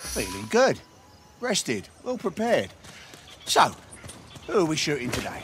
Feeling good. Rested. Well prepared. So, who are we shooting today?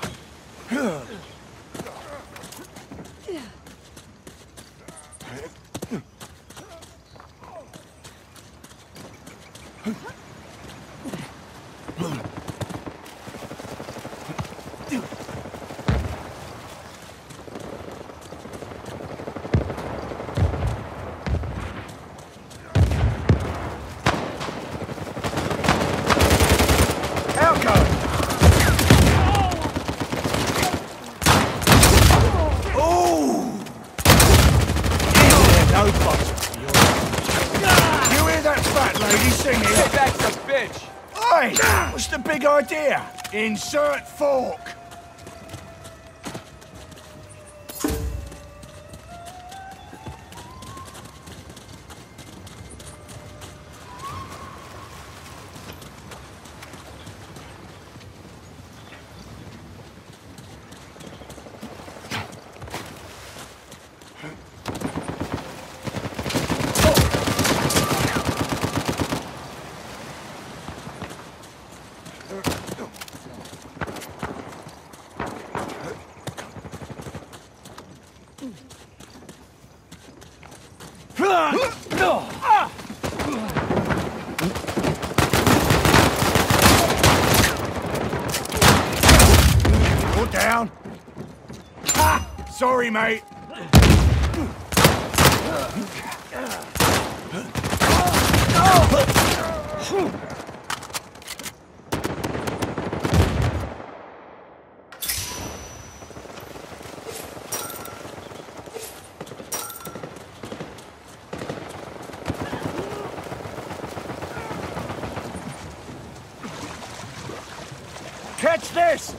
What's the big idea? Insert fork! Put down. Ha! Sorry, mate. Catch this!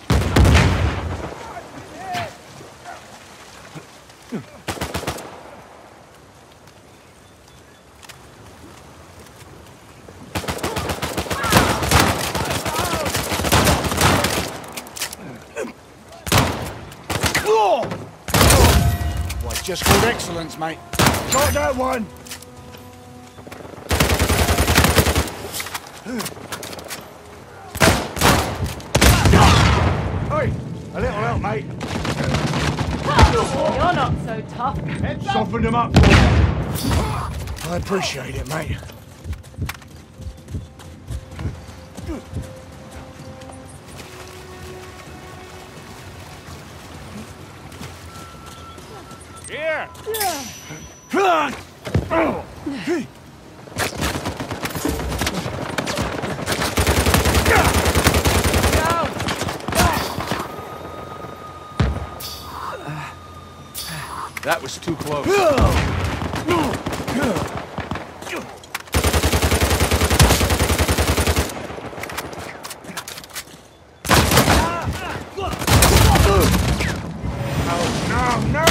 Well, it's just called excellence, mate. Got that one! Hey, a little help, mate. You're not so tough. Soften them up for me. I appreciate it, mate. Here! That was too close. No!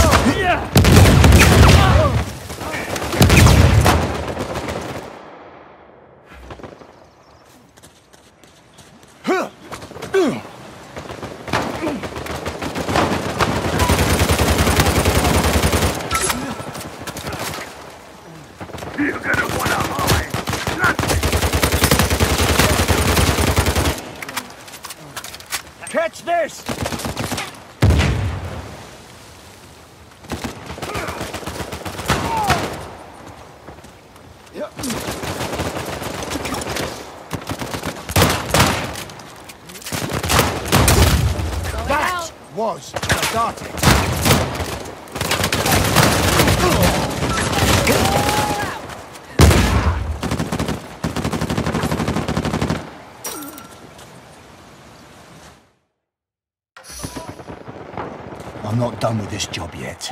You're gonna wanna hide. Catch this! That was cathartic. I'm not done with this job yet.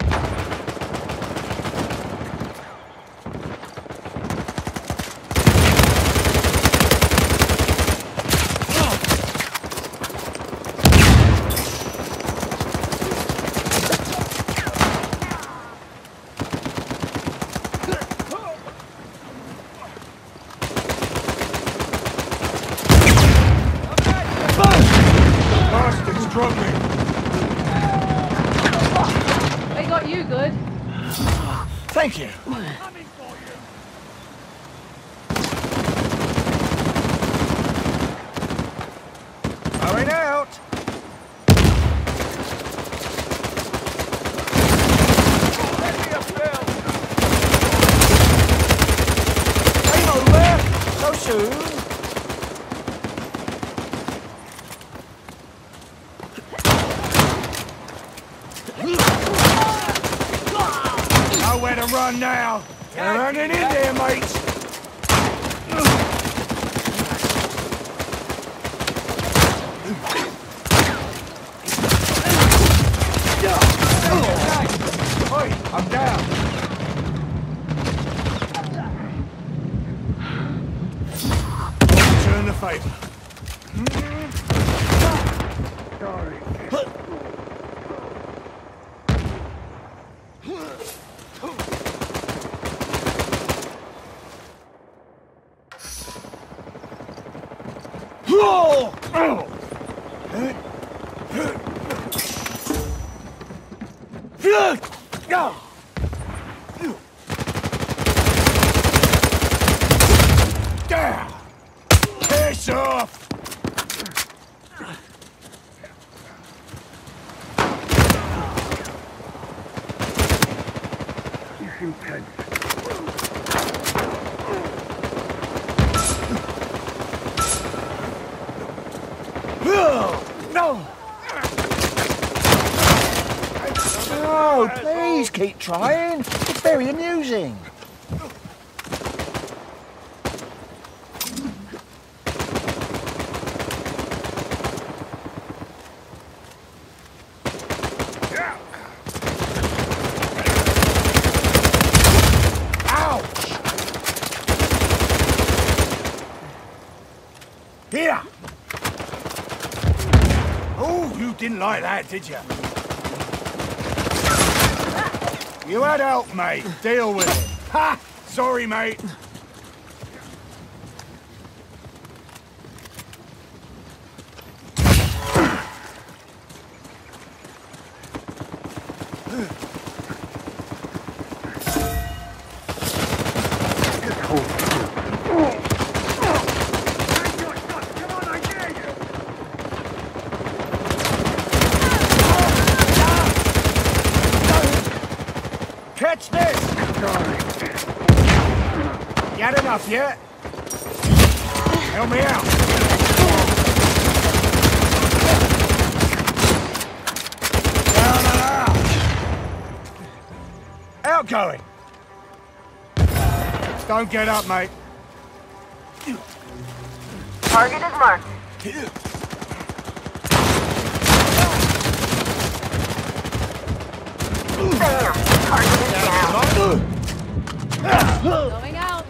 Bastard's struggling. They got you good. Thank you. Going out. Ain't over. So soon. Nowhere to run now. You're running in there, mates. Oi, I'm down. Return the favor. Sorry. Piss off! No! Oh, please keep trying. It's very amusing. Ouch! Here! Oh, you didn't like that, did you? You had help, mate. Deal with it. Ha! Sorry, mate. Catch this! You had enough yet? Help me out! Down and out! Outgoing! Don't get up, mate. Target is marked. Bam! Target is down. Going out.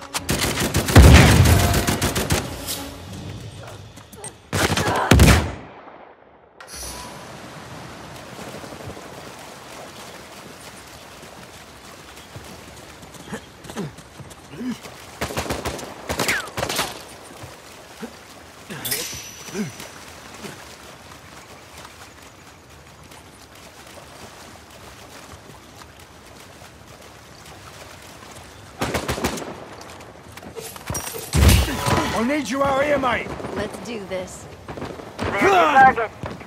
I need you out here, mate. Let's do this. There's your target.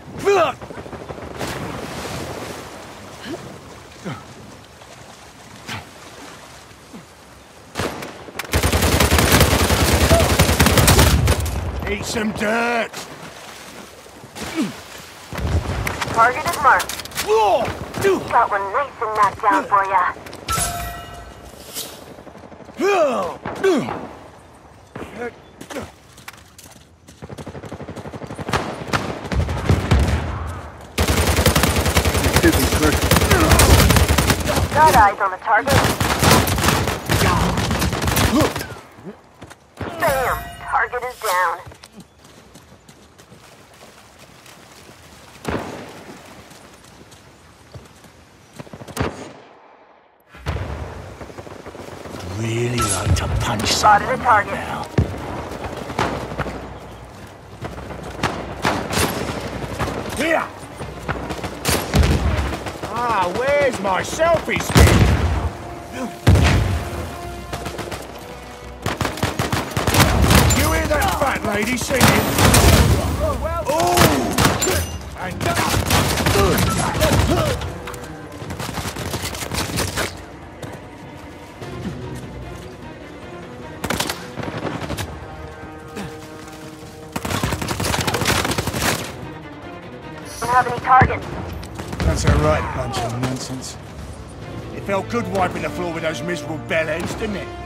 Eat some dirt. Target is marked. Got one nice and knocked down for ya. Got eyes on the target. Bam! Target is down. Really like to punch Spotted a someone target. now. Here! Ah, where's my selfie stick? You hear that fat lady singing? Don't have any targets. That's a right bunch of nonsense. It felt good wiping the floor with those miserable bellends, didn't it?